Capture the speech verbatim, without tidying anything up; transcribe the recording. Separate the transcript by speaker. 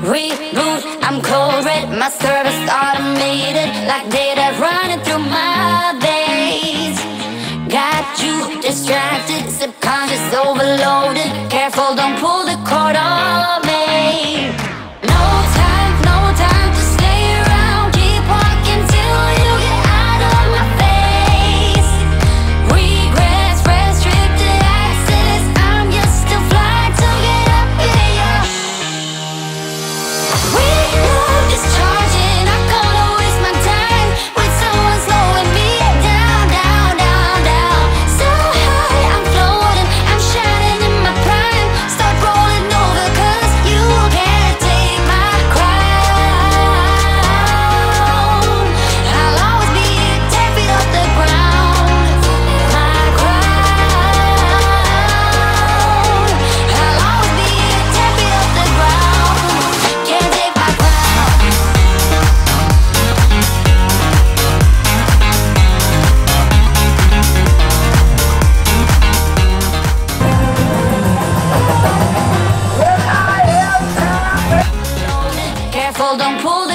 Speaker 1: Reboot, I'm cold red, my service automated, like data running through my veins. Got you distracted, subconscious overloaded. Careful, don't pull the cord on me. No time, no time to stay around. Keep walking till you get out of my face. Regrets, restricted access, I'm just a flight to get up in ya. We love is charging, not gonna waste my time with someone slowing me down, down, down, down. So high, I'm floating, I'm shining in my prime. Start rolling over, cause you can't take my crown. I'll always be ten feet off the ground. My crown. I'll always be ten feet off the ground. Can't take my crown. Careful, don't pull